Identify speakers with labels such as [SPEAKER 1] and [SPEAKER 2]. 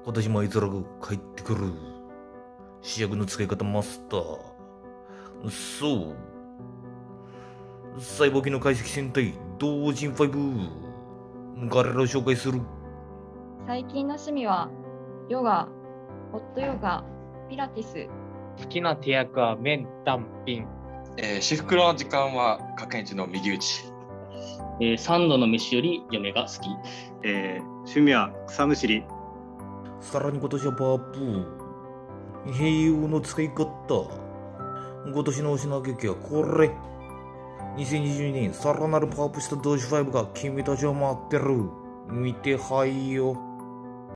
[SPEAKER 1] 今年もあいつらが帰ってくる。試薬の使い方マスター。そう。細胞機の解析戦隊、同人5。彼らを紹介する。
[SPEAKER 2] 最近の趣味は、ヨガ、ホットヨガ、ピラティス。
[SPEAKER 3] 好きな手役は麺単品。
[SPEAKER 4] 至福の時間は各園地の右打ち。
[SPEAKER 5] 三度の飯より嫁が好き。
[SPEAKER 6] 趣味は草むしり。
[SPEAKER 1] さらに今年はパープー。併用の使い方。今年の推しの劇はこれ。2022年さらなるパワーアップした同時5が君たちを待ってる。見てはいよ。